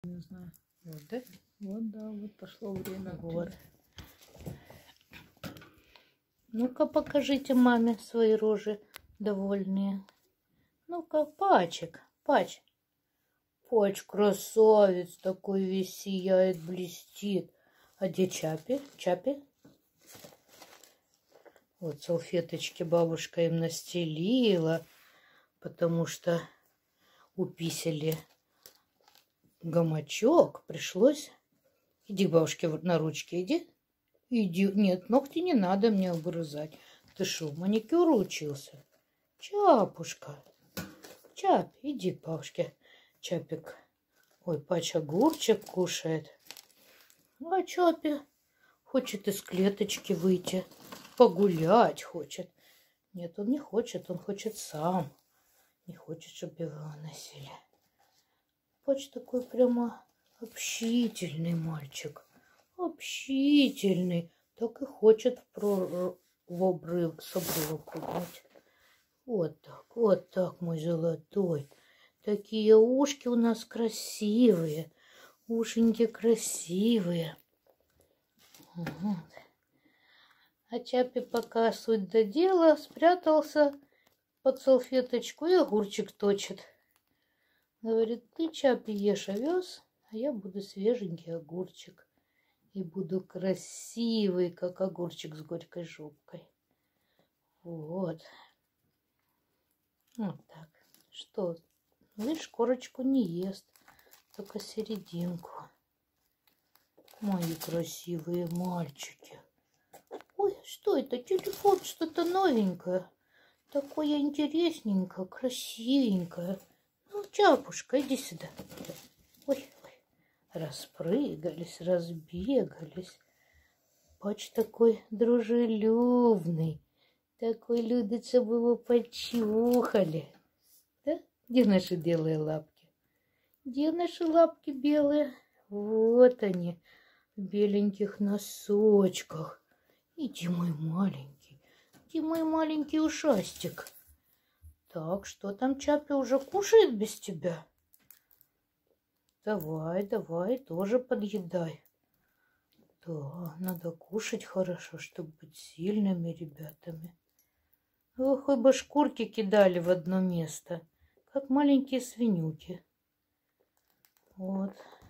Не знаю. Вот, да? Вот, да, вот пошло время. Вот. Ну-ка, покажите маме свои рожи довольные. Ну-ка, Пачик, Пач. Пач, красавец, такой весь сияет, блестит. А где Чапи? Чапи? Вот салфеточки бабушка им настелила, потому что уписали гамачок. Пришлось. Иди к бабушке на ручки, иди. Иди. Нет, ногти не надо мне обгрызать. Ты что, маникюру учился? Чапушка. Чап, иди к бабушке. Чапик. Ой, Пач огурчик кушает. А Чапи хочет из клеточки выйти. Погулять хочет. Нет, он не хочет, он хочет сам. Не хочет, чтобы его выносили. Пач такой прямо общительный мальчик. Общительный. Так и хочет в обрыв, с обрыва прыгнуть. Вот так, мой золотой. Такие ушки у нас красивые. Ушеньки красивые. Угу. А Чапи пока суть до дела спрятался под салфеточку и огурчик точит. Говорит, ты, Чапи, ешь овес, а я буду свеженький огурчик. И буду красивый, как огурчик с горькой жопкой. Вот. Вот так. Что? Видишь, корочку не ест, только серединку. Мои красивые мальчики. Ой, что это? Телефон, что-то новенькое. Такое интересненькое, красивенькое. Ну, Чапушка, иди сюда. Ой, ой. Распрыгались, разбегались. Пач такой дружелюбный. Такой любит, чтобы его почухали. Да? Где наши белые лапки? Где наши лапки белые? Вот они, в беленьких носочках. Иди, мой маленький ушастик. Так, что там Чапи уже кушает без тебя? Давай, давай, тоже подъедай. Да, надо кушать хорошо, чтобы быть сильными ребятами. Ох, хоть бы шкурки кидали в одно место, как маленькие свинюки. Вот.